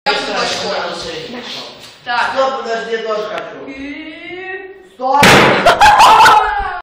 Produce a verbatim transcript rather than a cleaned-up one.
Так. Стоп, подожди, я тоже хочу. И... Стой!